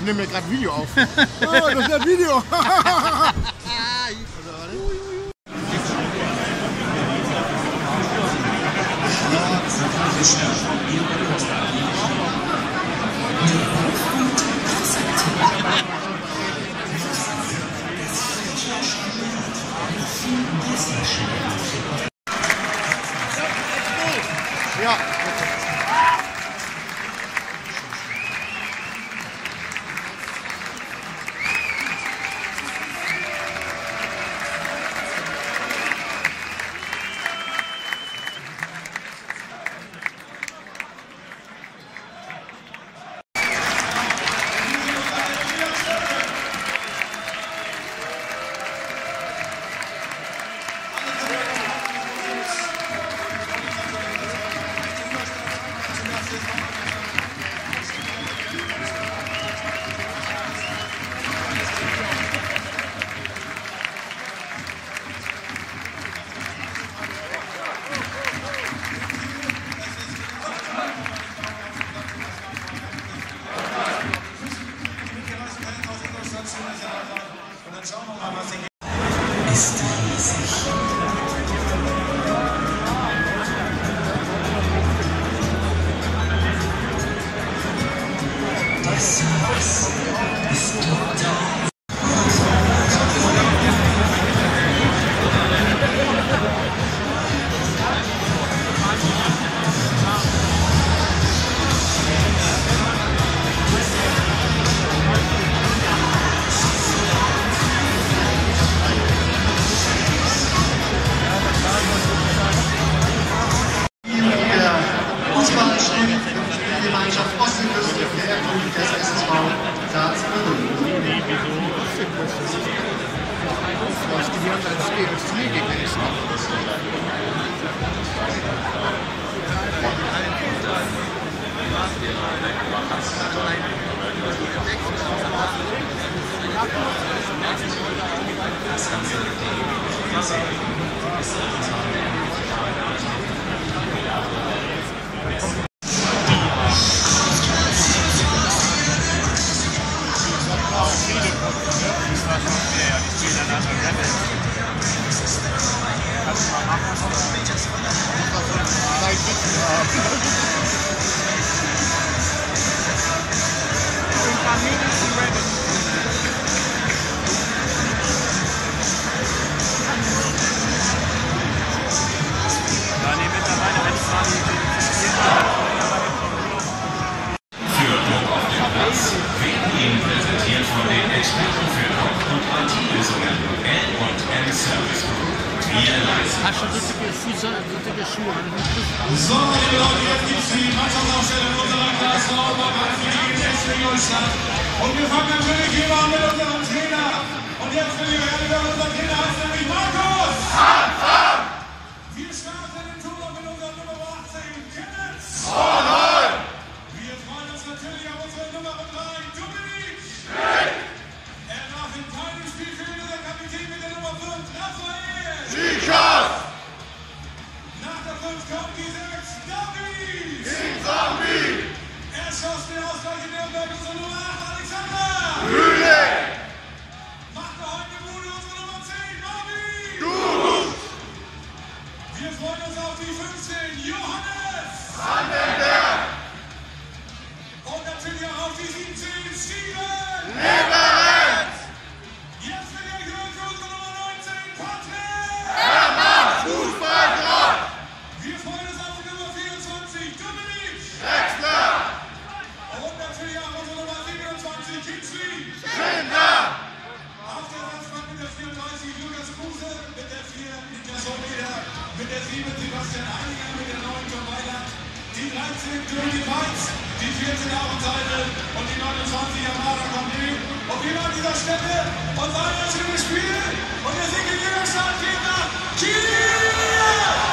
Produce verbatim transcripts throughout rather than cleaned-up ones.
nehme mir gerade Video auf. Oh, das ist ein Video. Ja. Ist riesig. Der Service ist total. Die Mannschaft Ostküste der des S S V Salzburg. Die haben als Turniergegner ist. Das ganze Ding Hast du dicke Füße, dicke Schuhe an? So, meine Leute, jetzt gibt es die Mannschaftsaufstellung unserer Klasse in Ingolstadt. Und wir fangen natürlich hier mal mit unserem Trainer. Und jetzt will ich gerne über unseren Trainer heißt nämlich Markus. Wir starten den Tour mit unserer Nummer achtzehn, Kenneth. Wir freuen uns natürlich auf unsere Nummer drei, Dominik. Er darf in keinem Spiel fehlen, der Kapitän mit der Nummer fünf, Raphael. Nach der fünf kommt die sechs, David. Er schoss den Ausgleich in Nürnberg, unsere Nummer acht, Alexander. Macht der heute Bude unsere Nummer zehn, Marvin. Wir freuen uns auf die fünfzehn, Johannes. Und natürlich auch auf die siebzehn, Steven. Jetzt wird er gehört für unsere Nummer neunzehn, Patrick. Wir freuen uns auf die Nummer vierundzwanzig, Dominik. Und natürlich auch unsere Nummer siebenundzwanzig, Kinsley. Auf der Ersatzbank mit der vierunddreißig, Lukas Kruse. Mit der vier, Niklas Hohleder. Mit der sieben, Sebastian Heiliger. Mit der neun, John Weiler. Die dreizehn, Dirty Weitz. Die vierzehn, Abendseite. Und die neunundzwanzig, Amara Condé. Und wir an dieser Stelle und sagen das schöne Spiel. Und der Sieg in Ingolstadt geht nach Kiel.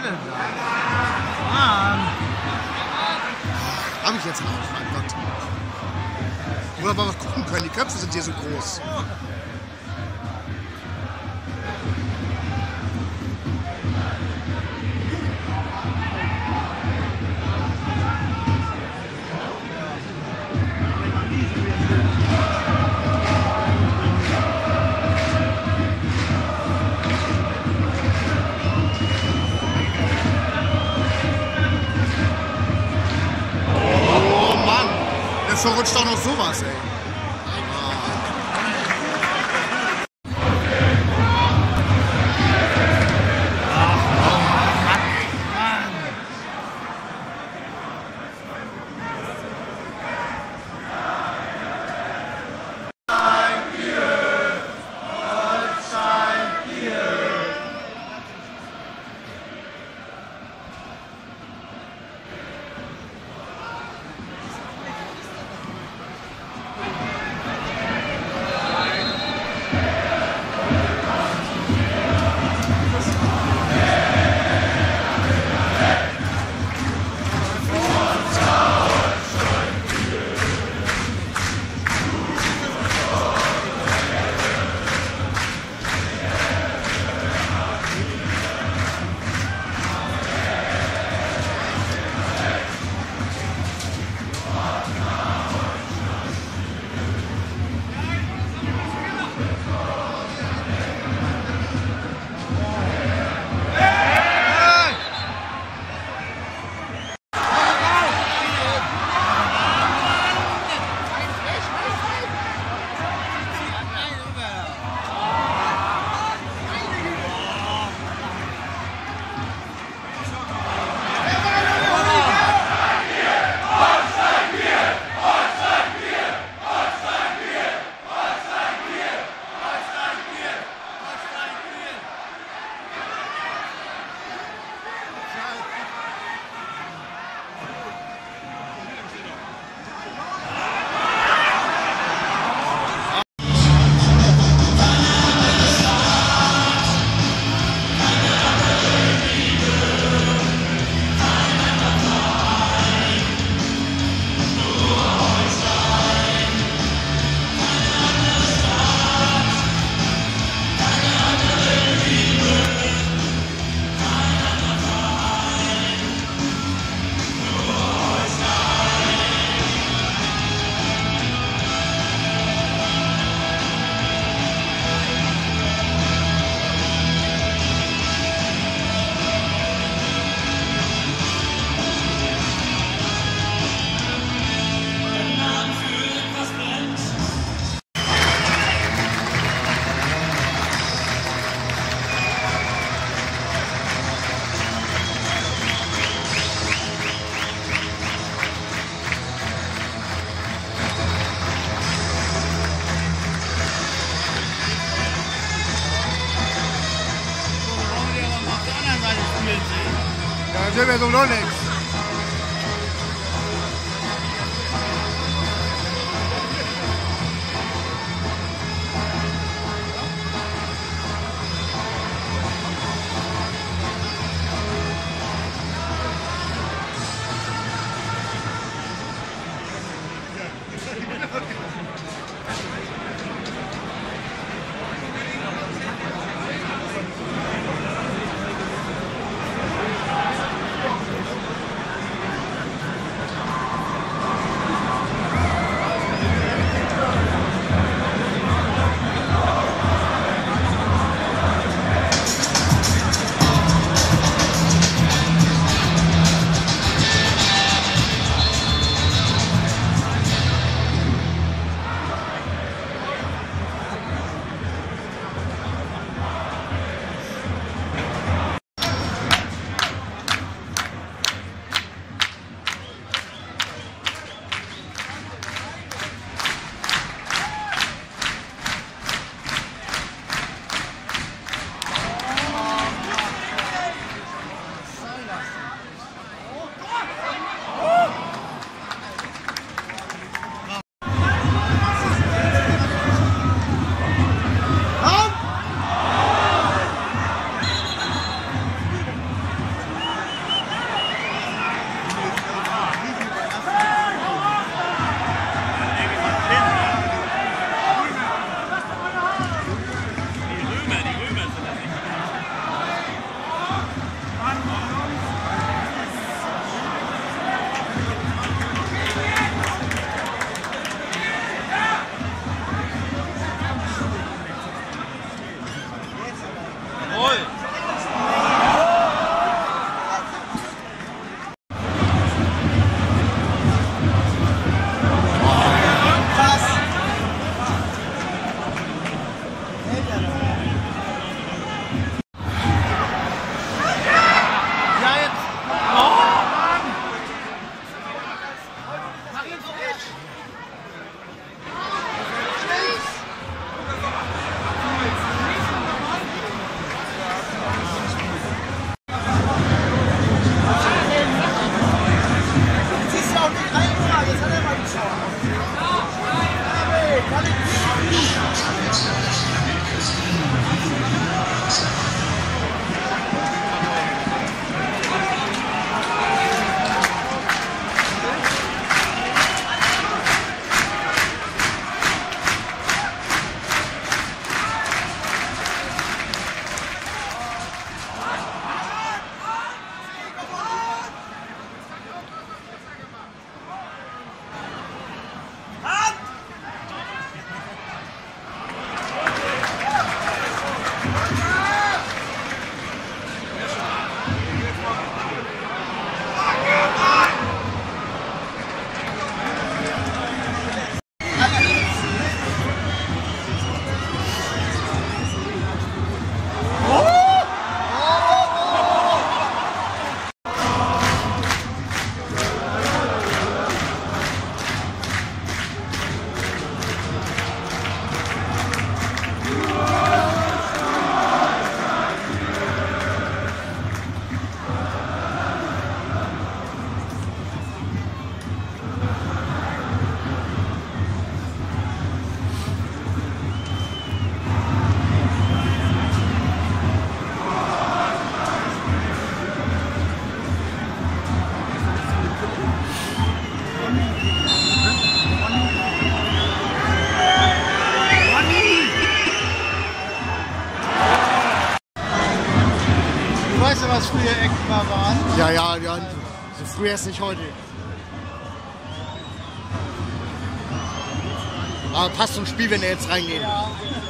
denn da? Ah. Hab ich jetzt auch, mein Gott. Oder mal was gucken können, die Köpfe sind hier so groß. Verrutscht auch noch sowas, ey. Ja, sehen wir so noch nichts. Ja, ja, ja. So früh erst nicht heute. Aber passt zum Spiel, wenn er jetzt reingeht. Ja.